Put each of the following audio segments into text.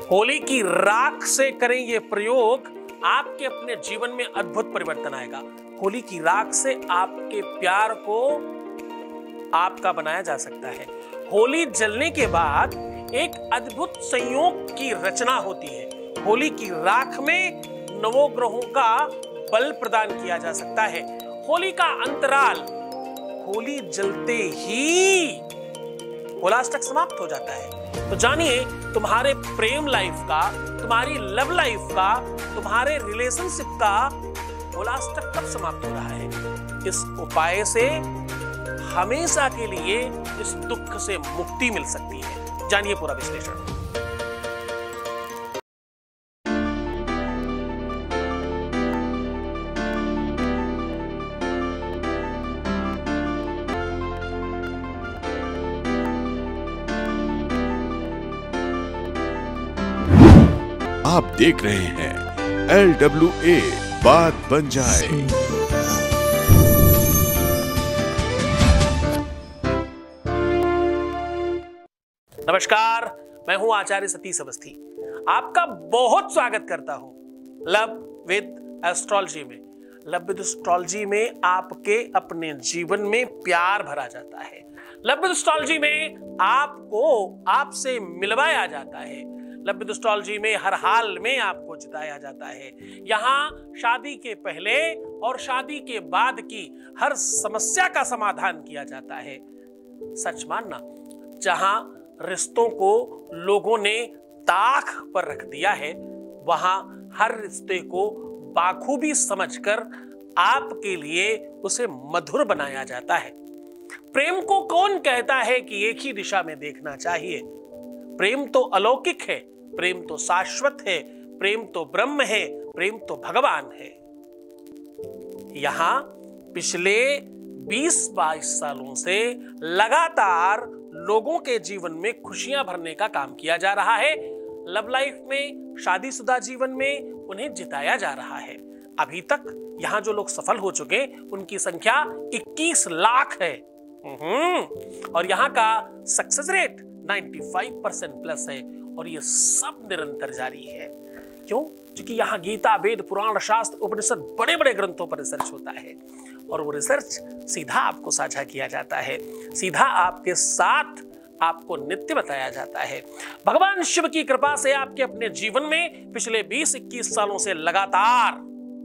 होली की राख से करें ये प्रयोग, आपके अपने जीवन में अद्भुत परिवर्तन आएगा। होली की राख से आपके प्यार को आपका बनाया जा सकता है। होली जलने के बाद एक अद्भुत संयोग की रचना होती है। होली की राख में नवोग्रहों का बल प्रदान किया जा सकता है। होली का अंतराल होली जलते ही होलाष्टक समाप्त हो जाता है। तो जानिए तुम्हारे प्रेम लाइफ का, तुम्हारी लव लाइफ का, तुम्हारे रिलेशनशिप का होलाष्टक कब समाप्त हो रहा है। इस उपाय से हमेशा के लिए इस दुख से मुक्ति मिल सकती है। जानिए पूरा विश्लेषण। आप देख रहे हैं LWA बात बन जाए। नमस्कार, मैं हूं आचार्य सतीश अवस्थी। आपका बहुत स्वागत करता हूं लव विद एस्ट्रोलॉजी में। लव विद एस्ट्रोलॉजी में आपके अपने जीवन में प्यार भरा जाता है। लव विद एस्ट्रोलॉजी में आपको आपसे मिलवाया जाता है। लव विद एस्ट्रोलॉजी में हर हाल में आपको जिताया जाता है। यहाँ शादी के पहले और शादी के बाद की हर समस्या का समाधान किया जाता है। सच मानना, जहां रिश्तों को लोगों ने ताक पर रख दिया है, वहां हर रिश्ते को बाखूबी समझकर आपके लिए उसे मधुर बनाया जाता है। प्रेम को कौन कहता है कि एक ही दिशा में देखना चाहिए। प्रेम तो अलौकिक है, प्रेम तो शाश्वत है, प्रेम तो ब्रह्म है, प्रेम तो भगवान है। यहां पिछले 20-22 सालों से लगातार लोगों के जीवन में खुशियां भरने का काम किया जा रहा है। लव लाइफ में, शादीशुदा जीवन में उन्हें जिताया जा रहा है। अभी तक यहां जो लोग सफल हो चुके उनकी संख्या 21 लाख है। और यहां का सक्सेस रेट 95% प्लस है। और ये सब निरंतर जारी है। क्यों? क्योंकि यहाँ गीता, वेद, पुराण, शास्त्र, उपनिषद, बड़े बड़े ग्रंथों पर रिसर्च होता है। और वो रिसर्च सीधा आपको साझा किया जाता है, सीधा आपके साथ आपको नित्य बताया जाता है। भगवान शिव की कृपा से आपके अपने जीवन में पिछले 20-21 सालों से लगातार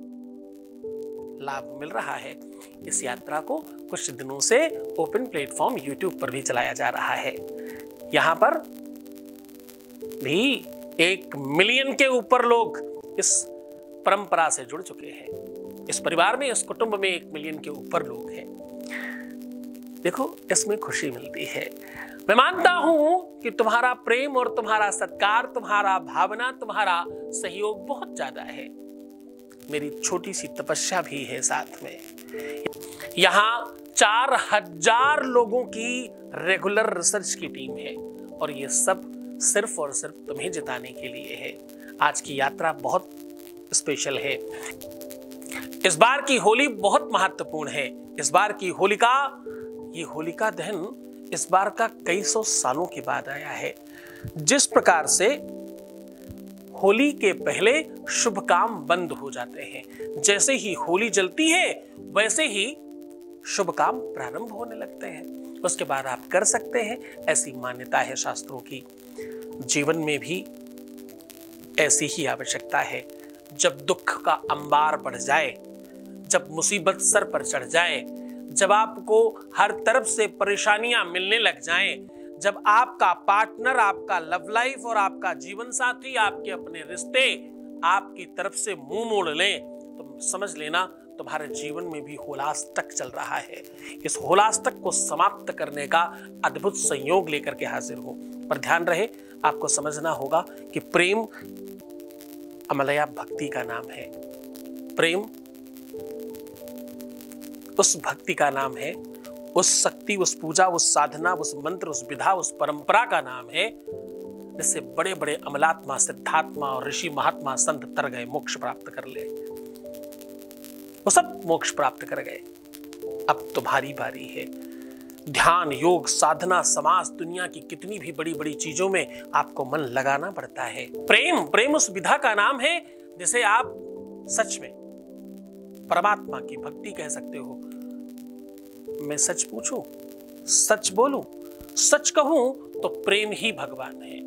लाभ मिल रहा है। इस यात्रा को कुछ दिनों से ओपन प्लेटफॉर्म YouTube पर भी चलाया जा रहा है। यहां पर भी 1 मिलियन के ऊपर लोग इस परंपरा से जुड़ चुके हैं। इस परिवार में, इस कुटुंब में 1 मिलियन के ऊपर लोग हैं। देखो, इसमें खुशी मिलती है। मैं मानता हूं कि तुम्हारा प्रेम और तुम्हारा सत्कार, तुम्हारा भावना, तुम्हारा सहयोग बहुत ज्यादा है। मेरी छोटी सी तपस्या भी है साथ में। यहां 4000 लोगों की रेगुलर रिसर्च की टीम है और ये सब सिर्फ और सिर्फ तुम्हें जिताने के लिए है। आज की यात्रा बहुत स्पेशल है। इस बार की होली बहुत महत्वपूर्ण है। इस बार की होलिका, ये होलिका दहन इस बार का कई सौ सालों के बाद आया है। जिस प्रकार से होली के पहले शुभ काम बंद हो जाते हैं, जैसे ही होली जलती है वैसे ही शुभ काम प्रारंभ होने लगते हैं। उसके बाद आप कर सकते हैं, ऐसी मान्यता है शास्त्रों की। जीवन में भी ऐसी ही आवश्यकता है। जब दुख का अंबार बढ़ जाए, जब मुसीबत सर पर चढ़ जाए, जब आपको हर तरफ से परेशानियां मिलने लग जाएं, जब आपका पार्टनर, आपका लव लाइफ और आपका जीवन साथी, आपके अपने रिश्ते आपकी तरफ से मुंह मोड़ लें, तो समझ लेना तुम्हारे जीवन में भी होलाष्टक चल रहा है। इस होलाष्टक को समाप्त करने का अद्भुत संयोग लेकर के हाजिर हूं। पर ध्यान रहे, आपको समझना होगा कि प्रेम अमलया भक्ति का नाम है। प्रेम उस भक्ति का नाम है, उस शक्ति, उस पूजा, उस साधना, उस मंत्र, उस विधा, उस परंपरा का नाम है जिससे बड़े बड़े अमलात्मा, सिद्धात्मा और ऋषि महात्मा संत तर गए, मोक्ष प्राप्त कर ले। वो सब मोक्ष प्राप्त कर गए। अब तुम्हारी बारी है। ध्यान, योग, साधना, समाज, दुनिया की कितनी भी बड़ी बड़ी चीजों में आपको मन लगाना पड़ता है। प्रेम, प्रेम उस विधा का नाम है जिसे आप सच में परमात्मा की भक्ति कह सकते हो। मैं सच पूछूं, सच बोलूं, सच कहूं तो प्रेम ही भगवान है,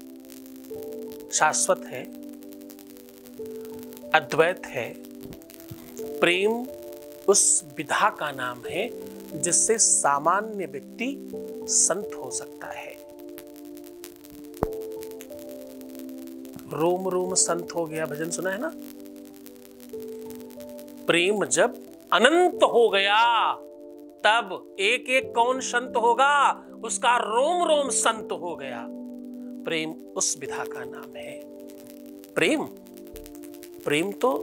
शाश्वत है, अद्वैत है। प्रेम उस विधा का नाम है जिससे सामान्य व्यक्ति संत हो सकता है। रोम रोम संत हो गया, भजन सुना है ना। प्रेम जब अनंत हो गया तब एक एक कौन संत होगा, उसका रोम रोम संत हो गया। प्रेम उस विधा का नाम है। प्रेम, प्रेम तो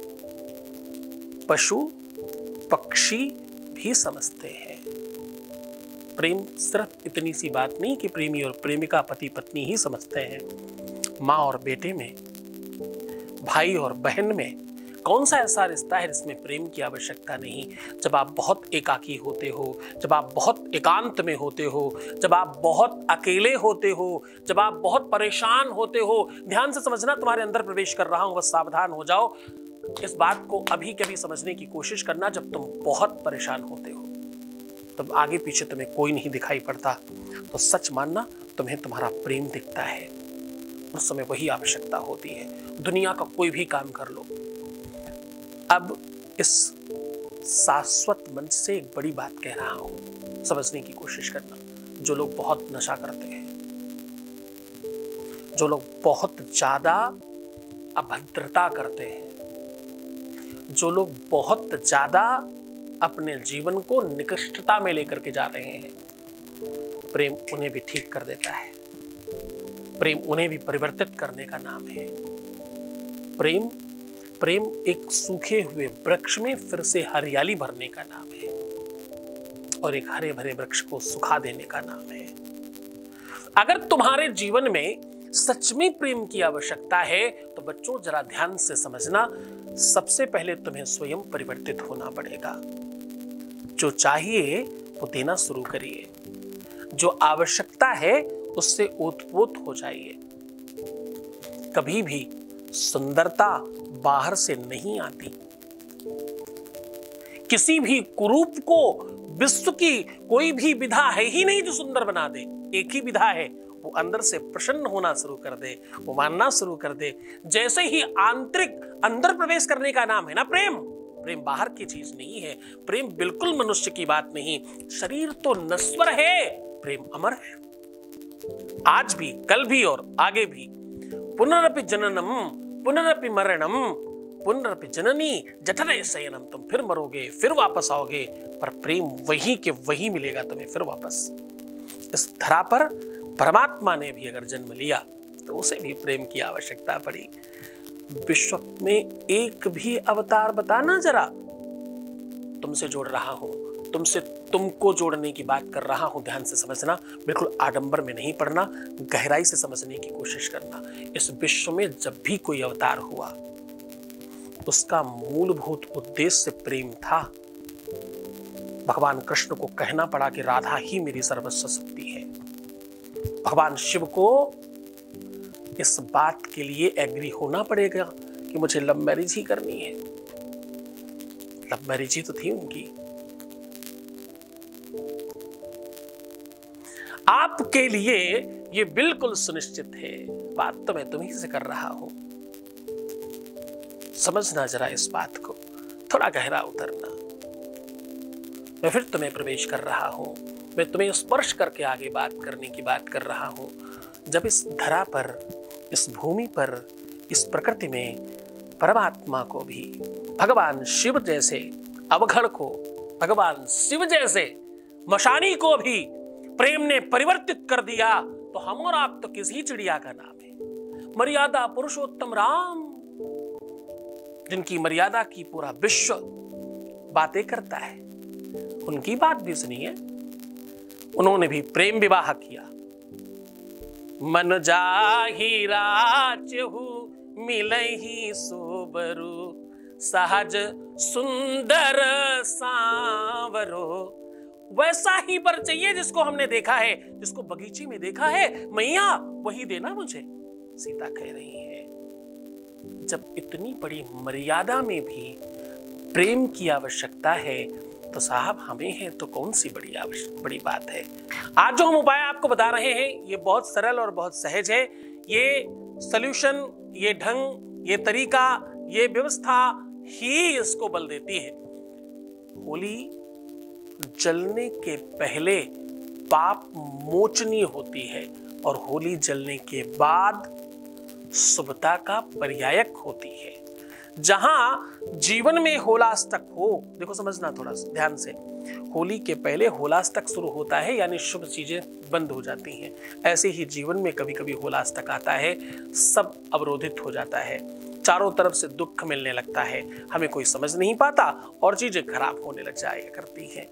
पशु पक्षी भी समझते हैं। प्रेम सिर्फ इतनी सी बात नहीं कि प्रेमी और प्रेमिका पति पत्नी ही समझते हैं। माँ और बेटे में, भाई और बहन में कौन सा ऐसा रिश्ता है जिसमें प्रेम की आवश्यकता नहीं। जब आप बहुत एकाकी होते हो, जब आप बहुत एकांत में होते हो, जब आप बहुत अकेले होते हो, जब आप बहुत परेशान होते हो, ध्यान से समझना, तुम्हारे अंदर प्रवेश कर रहा हूं, बस सावधान हो जाओ। इस बात को अभी कभी समझने की कोशिश करना, जब तुम बहुत परेशान होते हो, तब आगे पीछे तुम्हें कोई नहीं दिखाई पड़ता, तो सच मानना तुम्हें तुम्हारा प्रेम दिखता है। उस समय वही आवश्यकता होती है। दुनिया का कोई भी काम कर लो। अब इस शाश्वत मंच से एक बड़ी बात कह रहा हूं, समझने की कोशिश करना। जो लोग बहुत नशा करते हैं, जो लोग बहुत ज्यादा अभद्रता करते हैं, जो लोग बहुत ज्यादा अपने जीवन को निकृष्टता में लेकर के जा रहे हैं, प्रेम उन्हें भी ठीक कर देता है। प्रेम उन्हें भी परिवर्तित करने का नाम है। प्रेम, प्रेम एक सूखे हुए वृक्ष में फिर से हरियाली भरने का नाम है और एक हरे भरे वृक्ष को सुखा देने का नाम है। अगर तुम्हारे जीवन में सच में प्रेम की आवश्यकता है तो बच्चों जरा ध्यान से समझना, सबसे पहले तुम्हें स्वयं परिवर्तित होना पड़ेगा। जो चाहिए वो देना शुरू करिए, जो आवश्यकता है उससे ओतप्रोत हो जाइए। कभी भी सुंदरता बाहर से नहीं आती। किसी भी कुरूप को विश्व की कोई भी विधा है ही नहीं जो सुंदर बना दे। एक ही विधा है, वो अंदर से प्रसन्न होना शुरू कर दे, वो मानना शुरू कर दे। जैसे ही आंतरिक अंदर प्रवेश करने का नाम है ना प्रेम। प्रेम बाहर की चीज नहीं है। प्रेम बिल्कुल मनुष्य की बात नहीं। शरीर तो नश्वर है, प्रेम अमर है। आज भी, कल भी और आगे भी। पुनरपि जननम पुनरपि मरणम पुनरपि जननी जठरे शयनम। तुम फिर मरोगे, फिर वापस आओगे, पर प्रेम वही के वही मिलेगा तुम्हें फिर वापस। इस धरा पर परमात्मा ने भी अगर जन्म लिया तो उसे भी प्रेम की आवश्यकता पड़ी। विश्व में एक भी अवतार बताना जरा। तुमसे जोड़ रहा हूं, तुमसे तुमको जोड़ने की बात कर रहा हूं। ध्यान से समझना, बिल्कुल आडंबर में नहीं पड़ना, गहराई से समझने की कोशिश करना। इस विश्व में जब भी कोई अवतार हुआ उसका मूलभूत उद्देश्य प्रेम था। भगवान कृष्ण को कहना पड़ा कि राधा ही मेरी सर्वस्व शक्ति है। भगवान शिव को इस बात के लिए एग्री होना पड़ेगा कि मुझे लव मैरिज ही करनी है। लव मैरिज ही तो थी उनकी। आपके लिए यह बिल्कुल सुनिश्चित है। बात तो मैं तुम्हीं से कर रहा हूं। समझना जरा इस बात को, थोड़ा गहरा उतरना। मैं फिर तुम्हें प्रवेश कर रहा हूं, मैं तुम्हें स्पर्श करके आगे बात करने की बात कर रहा हूं। जब इस धरा पर, इस भूमि पर, इस प्रकृति में परमात्मा को भी भगवान शिव जैसे अवघड़ को, भगवान शिव जैसे मशानी को भी प्रेम ने परिवर्तित कर दिया तो हम और आप तो किसी चिड़िया का नाम है। मर्यादा पुरुषोत्तम राम, जिनकी मर्यादा की पूरा विश्व बातें करता है, उनकी बात भी सुनिए। उन्होंने भी प्रेम विवाह किया। मन जाहि राचहु मिलहि सोबरु सहज सुंदर सांवरो वैसा ही वर चाहिए जिसको हमने देखा है, जिसको बगीचे में देखा है, मैया वही देना मुझे। सीता कह रही है जब इतनी बड़ी मर्यादा में भी प्रेम की आवश्यकता है तो साहब हमें है तो कौन सी बड़ी बात है। आज जो हम उपाय आपको बता रहे हैं ये बहुत सरल और बहुत सहज है। ये सॉल्यूशन, ये ढंग, ये तरीका, ये व्यवस्था ही इसको बल देती है। होली जलने के पहले पाप मोचनी होती है और होली जलने के बाद शुभता का पर्यायक होती है। जहां जीवन में होलास्तक हो, देखो समझना थोड़ा ध्यान से, होली के पहले होलास्तक शुरू होता है यानी शुभ चीजें बंद हो जाती हैं। ऐसे ही जीवन में कभी कभी होलास्तक आता है, सब अवरोधित हो जाता है, चारों तरफ से दुख मिलने लगता है, हमें कोई समझ नहीं पाता और चीजें खराब होने लग जाया करती हैं।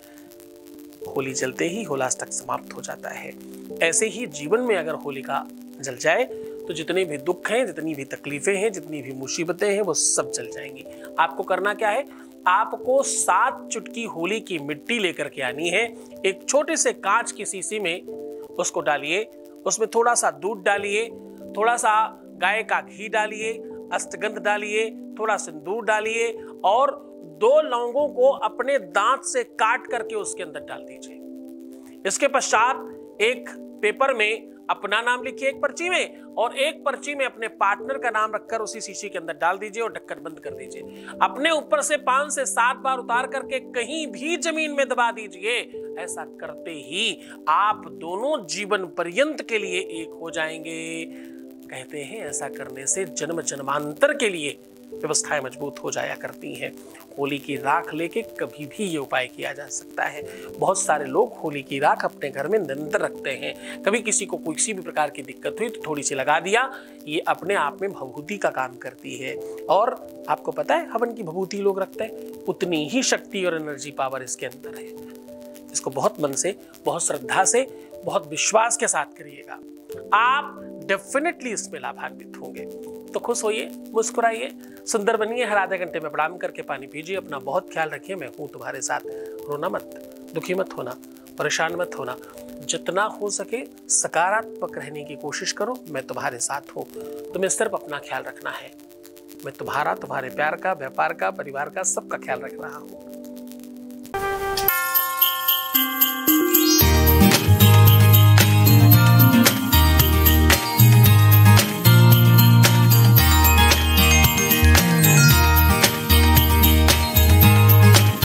होली जलते ही होलास्तक समाप्त हो जाता है। ऐसे ही जीवन में अगर होलिका जल जाए तो जितने भी दुख हैं, जितनी भी तकलीफें हैं, जितनी भी मुसीबतें हैं वो सब जल जाएंगी। आपको करना क्या है, आपको 7 चुटकी होली की मिट्टी लेकर के आनी है। एक छोटे से कांच की शीशी में उसको डालिए, उसमें थोड़ा सा दूध डालिए, थोड़ा सा गाय का घी डालिए, अष्टगंध डालिए, थोड़ा सिंदूर डालिए और 2 लौंगों को अपने दांत से काट करके उसके अंदर डाल दीजिए। इसके पश्चात एक पेपर में अपना नाम लिखिए एक पर्ची में, और एक पर्ची में अपने पार्टनर का नाम रखकर उसी शीशी के अंदर डाल दीजिए और ढक्कन बंद कर दीजिए। अपने ऊपर से 5 से 7 बार उतार करके कहीं भी जमीन में दबा दीजिए। ऐसा करते ही आप दोनों जीवन पर्यंत के लिए एक हो जाएंगे। कहते हैं ऐसा करने से जन्म जन्मांतर के लिए व्यवस्थाएं मजबूत हो जाया करती हैं। होली की राख लेके कभी भी ये उपाय किया जा सकता है। बहुत सारे लोग होली की राख अपने घर में निरंतर रखते हैं। कभी किसी को किसी भी प्रकार की दिक्कत हुई तो थोड़ी सी लगा दिया, ये अपने आप में भभूति का काम करती है। और आपको पता है हवन की भभूति लोग रखते हैं, उतनी ही शक्ति और एनर्जी पावर इसके अंदर है। इसको बहुत मन से, बहुत श्रद्धा से, बहुत विश्वास के साथ करिएगा, आप डेफिनेटली इसमें लाभान्वित होंगे। तो खुश होइए, मुस्कुराइए, सुंदर बनिए, हर आधे घंटे में प्रणाम करके पानी पीजिए। अपना बहुत ख्याल रखिए, मैं हूं तुम्हारे साथ। रोना मत, दुखी मत होना, परेशान मत होना, जितना हो सके सकारात्मक रहने की कोशिश करो। मैं तुम्हारे साथ हूं, तुम्हें सिर्फ अपना ख्याल रखना है। मैं तुम्हारा, तुम्हारे प्यार का, व्यापार का, परिवार का, सबका ख्याल रख रहा हूं।